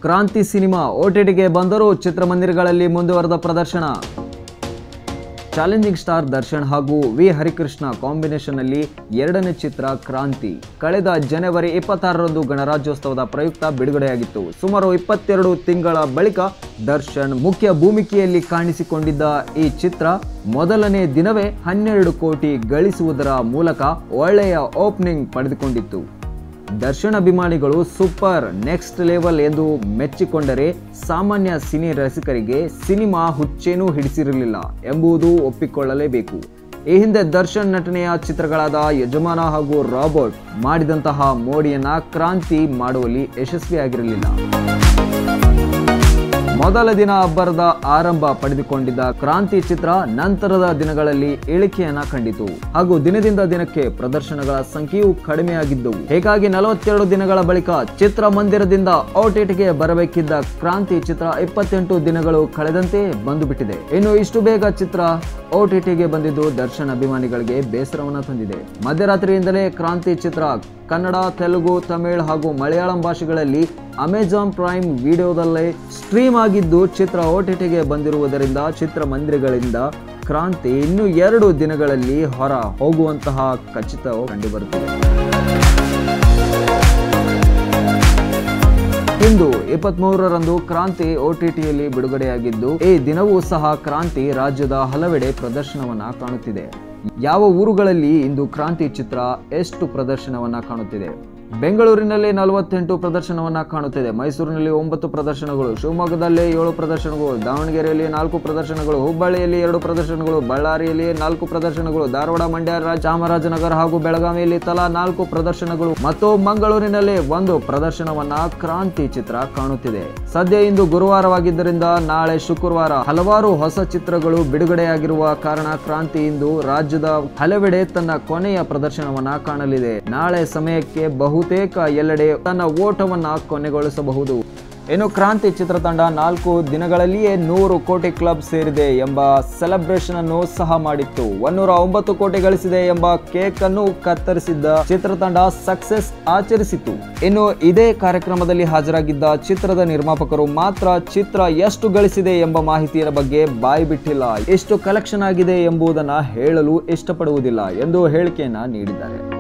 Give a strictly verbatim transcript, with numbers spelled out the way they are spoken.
ಕ್ರಾಂತಿ ಸಿನಿಮಾ ಓಟಿಟಿಗೆ ಬಂದರೂ ಚಿತ್ರಮಂದಿರಗಳಲ್ಲಿ ಮುಂದುವರೆದ ಪ್ರದರ್ಶನ. ಚಾಲೆಂಜಿಂಗ್ ಸ್ಟಾರ್ ದರ್ಶನ್ ಹಾಗೂ ವಿ ಹರಿಕೃಷ್ಣ ಕಾಂಬಿನೇಷನ್ ನಲ್ಲಿ ಎರಡನೇ ಚಿತ್ರ ಕ್ರಾಂತಿ ಕಳೆದ ಜನವರಿ ಇಪ್ಪತ್ತಾರರಂದು ಗಣರಾಜ್ಯೋತ್ಸವದ ಪ್ರಯುಕ್ತ ಬಿಡುಗಡೆಯಾಗಿತ್ತು. ಸುಮಾರು ಇಪ್ಪತ್ತೆರಡು ತಿಂಗಳ ಬಳಿಕ ದರ್ಶನ್ ಮುಖ್ಯ ಭೂಮಿಕೆಯಲ್ಲಿ ಕಾಣಿಸಿಕೊಂಡಿದ್ದ ಈ ಚಿತ್ರ ಮೊದಲನೇ ದಿನವೇ ಹನ್ನೆರಡು ಕೋಟಿ ಗಳಿಸುವುದರ ಮೂಲಕ ಒಳ್ಳೆಯ ಓಪನಿಂಗ್ ಪಡೆದುಕೊಂಡಿತ್ತು. ದರ್ಶನ್ ಅಭಿಮಾನಿಗಳು ಸೂಪರ್ ನೆಕ್ಸ್ಟ್ ಲೆವೆಲ್ ಎಂದು ಮೆಚ್ಚಿಕೊಂಡರೆ ಸಾಮಾನ್ಯ ಸಿನಿ ರಸಿಕರಿಗೆ ಸಿನಿಮಾ ಹುಚ್ಚೇನೂ ಹಿಡಿಸಿರಲಿಲ್ಲ ಎಂಬುದು ಒಪ್ಪಿಕೊಳ್ಳಲೇಬೇಕು. ಈ ಹಿಂದೆ ದರ್ಶನ್ ನಟನೆಯ ಚಿತ್ರಗಳಾದ ಯಜಮಾನ ಹಾಗೂ ರಾಬರ್ಟ್ ಮಾಡಿದಂತಹ ಮೋಡಿಯನ್ನ ಕ್ರಾಂತಿ ಮಾಡುವಲ್ಲಿ ಯಶಸ್ವಿಯಾಗಿರಲಿಲ್ಲ. ಮೊದಲ ದಿನ ಅಬ್ಬರದ ಆರಂಭ ಪಡೆದುಕೊಂಡಿದ್ದ ಕ್ರಾಂತಿ ಚಿತ್ರ ನಂತರದ ದಿನಗಳಲ್ಲಿ ಇಳಿಕೆಯನ್ನ ಕಂಡಿತು ಹಾಗೂ ದಿನದಿಂದ ದಿನಕ್ಕೆ ಪ್ರದರ್ಶನಗಳ ಸಂಖ್ಯೆಯೂ ಕಡಿಮೆಯಾಗಿದ್ದವು. ಹೀಗಾಗಿ ನಲವತ್ತೆರಡು ದಿನಗಳ ಬಳಿಕ ಚಿತ್ರಮಂದಿರದಿಂದ ಓಟಿಟಿಗೆ ಬರಬೇಕಿದ್ದ ಕ್ರಾಂತಿ ಚಿತ್ರ ಇಪ್ಪತ್ತೆಂಟು ದಿನಗಳು ಕಳೆದಂತೆ ಬಂದು ಬಿಟ್ಟಿದೆ. ಇನ್ನು ಇಷ್ಟು ಬೇಗ ಚಿತ್ರ ಓಟಿಟಿಗೆ ಬಂದಿದ್ದು ದರ್ಶನ್ ಅಭಿಮಾನಿಗಳಿಗೆ ಬೇಸರವನ್ನ ತಂದಿದೆ. ಮಧ್ಯರಾತ್ರಿಯಿಂದಲೇ ಕ್ರಾಂತಿ ಚಿತ್ರ ಕನ್ನಡ, ತೆಲುಗು, ತಮಿಳ್ ಹಾಗೂ ಮಲಯಾಳಂ ಭಾಷೆಗಳಲ್ಲಿ ಅಮೆಜಾನ್ ಪ್ರೈಮ್ ವಿಡಿಯೋದಲ್ಲೇ ಸ್ಟ್ರೀಮ್ ಆಗಿದ್ದು ಚಿತ್ರ ಓಟಿಟಿಗೆ ಬಂದಿರುವುದರಿಂದ ಚಿತ್ರಮಂದಿರಗಳಿಂದ ಕ್ರಾಂತಿ ಇನ್ನು ಎರಡು ದಿನಗಳಲ್ಲಿ ಹೊರ ಹೋಗುವಂತಹ ಖಚಿತ ಕಂಡುಬರುತ್ತಿದೆ. ಇಂದು ಇಪ್ಪತ್ತ್ ಮೂರರಂದು ಕ್ರಾಂತಿ ಓಟಿಟಿಯಲ್ಲಿ ಬಿಡುಗಡೆಯಾಗಿದ್ದು ಈ ದಿನವೂ ಸಹ ಕ್ರಾಂತಿ ರಾಜ್ಯದ ಹಲವೆಡೆ ಪ್ರದರ್ಶನವನ್ನ ಕಾಣುತ್ತಿದೆ. ಯಾವ ಊರುಗಳಲ್ಲಿ ಇಂದು ಕ್ರಾಂತಿ ಚಿತ್ರ ಎಷ್ಟು ಪ್ರದರ್ಶನವನ್ನ ಕಾಣುತ್ತಿದೆ? ಬೆಂಗಳೂರಿನಲ್ಲಿ ನಲವತ್ತೆಂಟು ಪ್ರದರ್ಶನವನ್ನ ಕಾಣುತ್ತಿದೆ, ಮೈಸೂರಿನಲ್ಲಿ ಒಂಬತ್ತು ಪ್ರದರ್ಶನಗಳು, ಶಿವಮೊಗ್ಗದಲ್ಲಿ ಏಳು ಪ್ರದರ್ಶನಗಳು, ದಾವಣಗೆರೆಯಲ್ಲಿ ನಾಲ್ಕು ಪ್ರದರ್ಶನಗಳು, ಹುಬ್ಬಳ್ಳಿಯಲ್ಲಿ ಎರಡು ಪ್ರದರ್ಶನಗಳು, ಬಳ್ಳಾರಿಯಲ್ಲಿ ನಾಲ್ಕು ಪ್ರದರ್ಶನಗಳು, ಧಾರವಾಡ, ಮಂಡ್ಯ, ಚಾಮರಾಜನಗರ ಹಾಗೂ ಬೆಳಗಾವಿಯಲ್ಲಿ ತಲಾ ನಾಲ್ಕು ಪ್ರದರ್ಶನಗಳು ಮತ್ತು ಮಂಗಳೂರಿನಲ್ಲಿ ಒಂದು ಪ್ರದರ್ಶನವನ್ನ ಕ್ರಾಂತಿ ಚಿತ್ರ ಕಾಣುತ್ತಿದೆ. ಸದ್ಯ ಇಂದು ಗುರುವಾರವಾಗಿದ್ದರಿಂದ ನಾಳೆ ಶುಕ್ರವಾರ ಹಲವಾರು ಹೊಸ ಚಿತ್ರಗಳು ಬಿಡುಗಡೆಯಾಗಿರುವ ಕಾರಣ ಕ್ರಾಂತಿ ಇಂದು ರಾಜ್ಯದ ಹಲವೆಡೆ ತನ್ನ ಕೊನೆಯ ಪ್ರದರ್ಶನವನ್ನ ಕಾಣಲಿದೆ. ನಾಳೆ ಸಮಯಕ್ಕೆ ಬಹುತೇಕ ಎಲ್ಲೆಡೆ ತನ್ನ ಓಟವನ್ನ ಕೊನೆಗೊಳಿಸಬಹುದು. ಇನ್ನು ಕ್ರಾಂತಿ ಚಿತ್ರತಂಡ ನಾಲ್ಕು ದಿನಗಳಲ್ಲಿಯೇ ನೂರು ಕೋಟಿ ಕ್ಲಬ್ ಸೇರಿದೆ ಎಂಬ ಸೆಲೆಬ್ರೇಷನ್ ಅನ್ನು ಸಹ ಮಾಡಿತ್ತು. ಒನ್ನೂರ ಒಂಬತ್ತು ಕೋಟಿ ಗಳಿಸಿದೆ ಎಂಬ ಕೇಕ್ ಅನ್ನು ಕತ್ತರಿಸಿದ್ದ ಚಿತ್ರತಂಡ ಸಕ್ಸೆಸ್ ಆಚರಿಸಿತು. ಇನ್ನು ಇದೇ ಕಾರ್ಯಕ್ರಮದಲ್ಲಿ ಹಾಜರಾಗಿದ್ದ ಚಿತ್ರದ ನಿರ್ಮಾಪಕರು ಮಾತ್ರ ಚಿತ್ರ ಎಷ್ಟು ಗಳಿಸಿದೆ ಎಂಬ ಮಾಹಿತಿಯ ಬಗ್ಗೆ ಬಾಯಿ ಬಿಟ್ಟಿಲ್ಲ. ಎಷ್ಟು ಕಲೆಕ್ಷನ್ ಆಗಿದೆ ಎಂಬುದನ್ನ ಹೇಳಲು ಇಷ್ಟಪಡುವುದಿಲ್ಲ ಎಂದು ಹೇಳಿಕೆಯನ್ನ ನೀಡಿದ್ದಾರೆ.